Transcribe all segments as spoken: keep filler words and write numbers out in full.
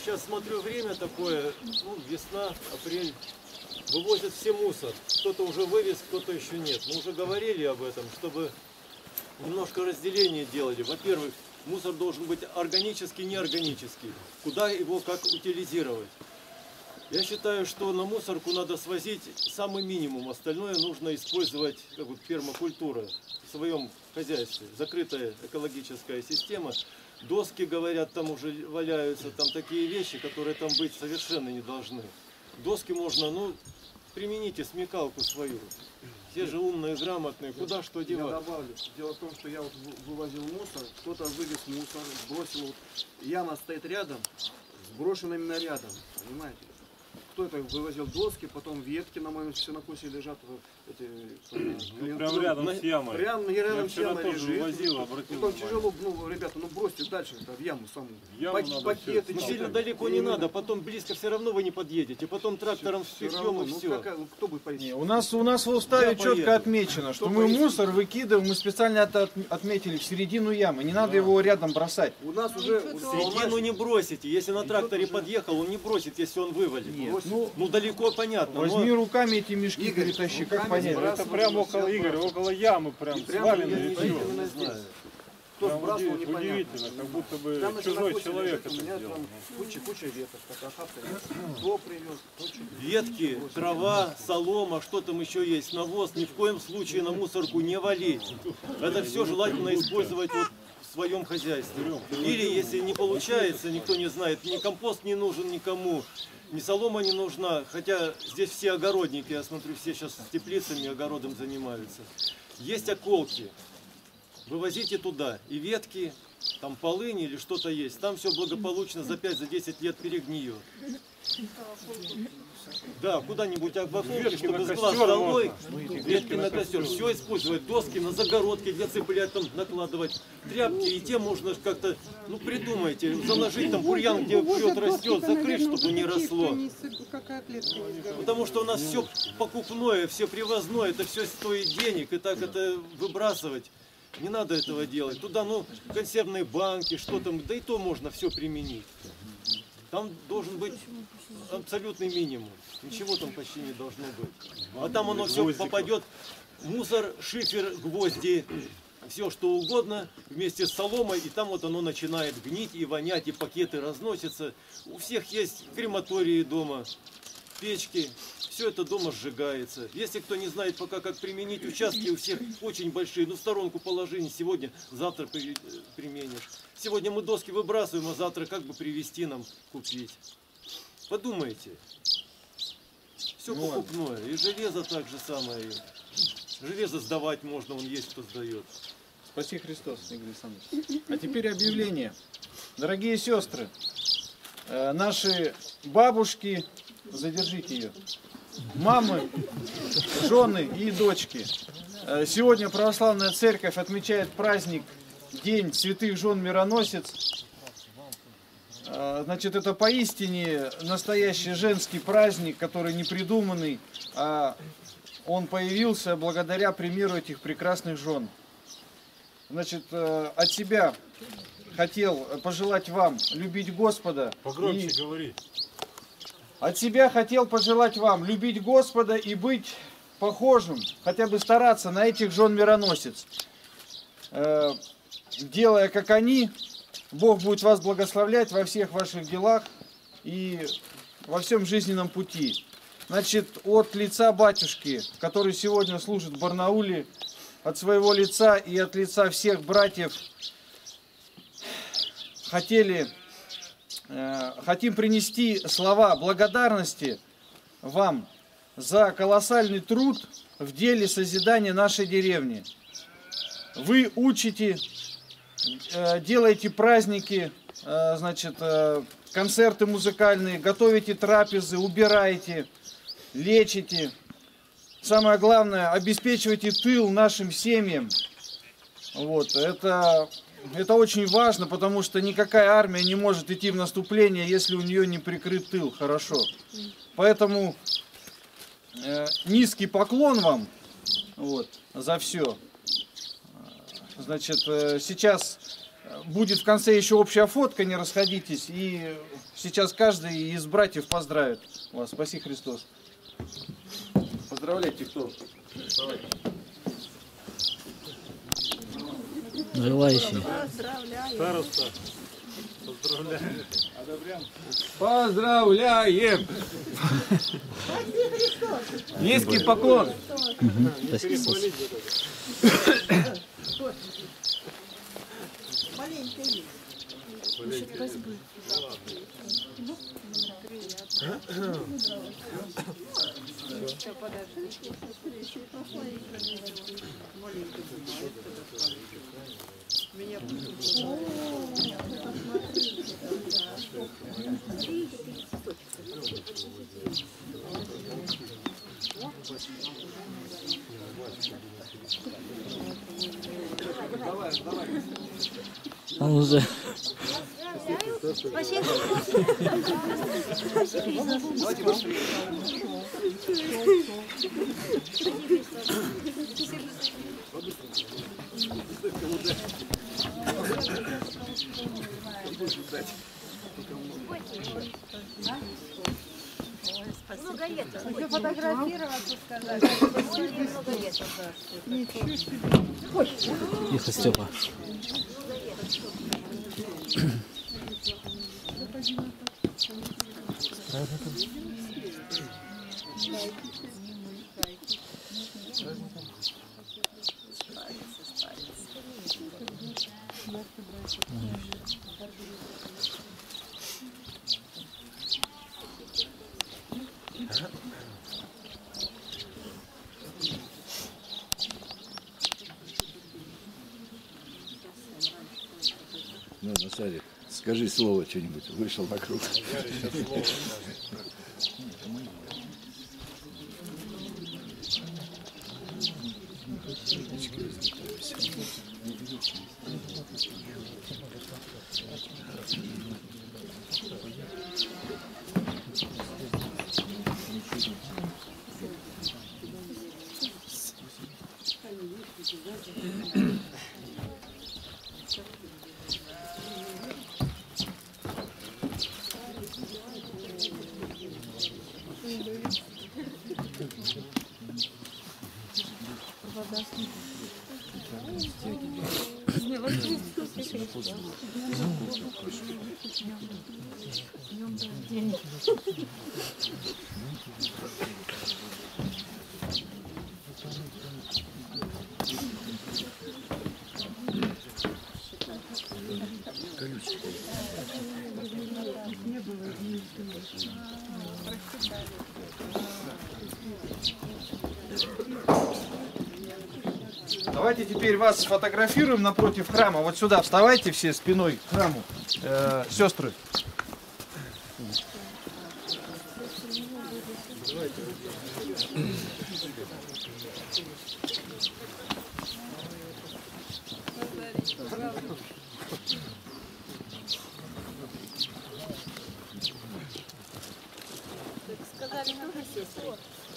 сейчас смотрю, время такое, ну, весна, апрель, вывозят все мусор. Кто-то уже вывез, кто-то еще нет. Мы уже говорили об этом, чтобы немножко разделение делали. Во-первых, мусор должен быть органический, неорганический. Куда его как утилизировать? Я считаю, что на мусорку надо свозить самый минимум. Остальное нужно использовать как бы пермакультура в своем хозяйстве. Закрытая экологическая система. Доски, говорят, там уже валяются, там такие вещи, которые там быть совершенно не должны. Доски можно, ну, примените смекалку свою. Все же умные, грамотные, куда что девать. Я добавлю. Дело в том, что я вот вывозил мусор, кто-то вывез мусор, бросил. Вот, яма стоит рядом, сброшена именно рядом, понимаете? Кто-то вывозил доски, потом ветки на моем сенокосе лежат. Эти, ну, прям рядом с ямой. Прям рядом с ямой тоже лежит. вывозил, обратил потом тяжело, ну, ребята, ну бросьте дальше, в яму саму. Яму Пакеты, ну, сильно далеко не надо, потом близко все равно вы не подъедете. Потом трактором все, впихнем и ну, все. Какая, ну, кто будет поехать? Не, у нас, у нас в уставе Я четко поеду. отмечено, что Кто мы поедет? мусор выкидываем, мы специально это от- отметили в середину ямы. Не надо Да. его рядом бросать. У нас уже... В середину не бросите. Если на тракторе подъехал, он не бросит, если он вывалит. Нет, ну, Ну далеко понятно. возьми но... руками эти мешки, Игорь, перетащи, руками как понять? сбрасывай. Это прямо около, Игоря, около ямы, прям И прям свалено я и не все. знаю, именно здесь. Кто Прям сбрасывал, уди- непонятно. удивительно, как будто бы Там на чужой сенокосе человек лежит, это у меня сделал. там куча, куча веток, такая охапка. Кто привез, кто что. Ветки, трава, солома, что там еще есть, навоз, ни в коем случае на мусорку не валить. Это все желательно использовать вот в своем хозяйстве. Или если не получается, никто не знает, ни компост не нужен никому, ни солома не нужна, хотя здесь все огородники, я смотрю, все сейчас с теплицами, огородом занимаются. Есть околки, вывозите туда и ветки, там полынь или что-то есть, там все благополучно за пять-десять лет перегниет. Да, куда-нибудь в околке, чтобы на с глаз костер долой, можно. ветки на костер, все использовать, доски на загородки для цыплят там накладывать, тряпки, и те можно как-то, ну придумайте, заложить там бурьян, где плет растет, закрыть, чтобы не росло. Потому что у нас все покупное, все привозное, это все стоит денег, и так это выбрасывать. Не надо этого делать. Туда, ну, консервные банки, что там, да и то можно все применить. Там должен быть абсолютный минимум. Ничего там почти не должно быть. А там оно все попадет. Мусор, шифер, гвозди, все что угодно вместе с соломой. И там вот оно начинает гнить и вонять, и пакеты разносятся. У всех есть крематории дома, печки. Все это дома сжигается. Если кто не знает пока, как применить, участки у всех очень большие. Ну, в сторонку положи, не сегодня, завтра при- применишь. Сегодня мы доски выбрасываем, а завтра как бы привезти нам, купить. Подумайте. Все Ну, покупное. И железо так же самое. Железо сдавать можно, он есть, кто сдает. Спаси Христос, Игорь Александрович. А теперь объявление. Дорогие сестры, э, наши бабушки, задержите ее, мамы, жены и дочки. Э, Сегодня православная церковь отмечает праздник День святых жен мироносец. Э, Значит, это поистине настоящий женский праздник, который не придуманный, а он появился благодаря примеру этих прекрасных жен. Значит, э, от себя хотел пожелать вам любить Господа. Погромче и- говори. От себя хотел пожелать вам любить Господа и быть похожим, хотя бы стараться на этих жен мироносец. Э, Делая как они, Бог будет вас благословлять во всех ваших делах и во всем жизненном пути. Значит, от лица батюшки, который сегодня служит в Барнауле, от своего лица и от лица всех братьев хотели, э, хотим принести слова благодарности вам за колоссальный труд в деле созидания нашей деревни. Вы учите, э, делаете праздники, э, значит, э, концерты музыкальные, готовите трапезы, убираете, лечите. Самое главное, обеспечивайте тыл нашим семьям. Вот, это, это очень важно, потому что никакая армия не может идти в наступление, если у нее не прикрыт тыл хорошо. Поэтому э, низкий поклон вам вот, за все. Значит, э, сейчас Будет в конце еще общая фотка, не расходитесь. И сейчас каждый из братьев поздравит вас. Спаси Христос. Поздравляйте, кто? Давайте. Желающие. Староста. Поздравляю. Поздравляем! Низкий поклон! Спаси Христос. Он уже. Давайте быстрее. Много лет. Еще фотографироваться сказать. Много лет. Тихо, Степа. Ну, Насарик, скажи слово что-нибудь, вышел вокруг. Давайте теперь вас сфотографируем напротив храма. Вот сюда вставайте все спиной к храму. Э, сестры. Сказали, тоже сестры.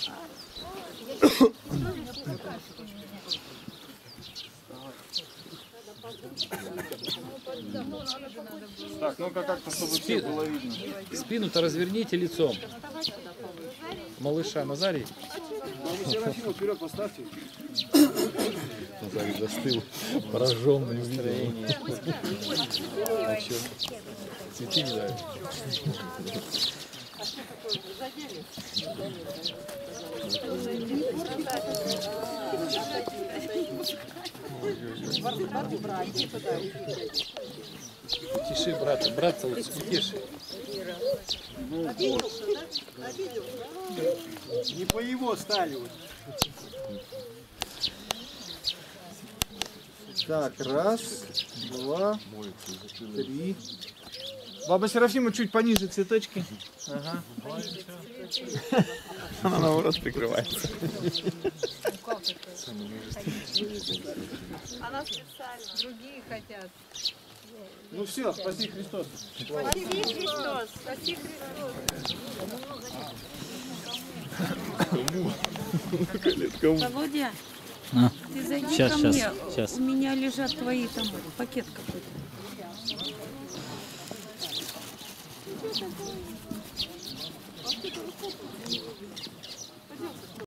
Так, ну-ка как-то, чтобы всех было видно. Спину-то разверните лицом. Малыша Назарий. Серафиму вперед поставьте. Назарий застыл, пораженный увидел. А что? Цветы не дают. Тиши, брата, братца лучше, тише. Не по его стали. Вот. Так, раз, два, три. Баба Серафима чуть пониже цветочки. Ага. Она наоборот прикрывается. Она специально. Другие хотят. Ну все, спаси Христос. Спаси Христос. Спаси Христос. Володя, А, ты зайди Щас, ко щас, мне. щас. У меня лежат твои там пакет какой-то. такое?